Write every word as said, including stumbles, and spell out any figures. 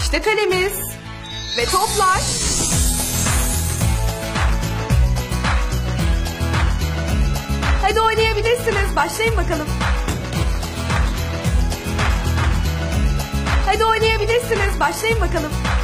İşte kalemiz ve toplar. Hadi oynayabilirsiniz. Başlayın bakalım. Hadi oynayabilirsiniz. Başlayın bakalım.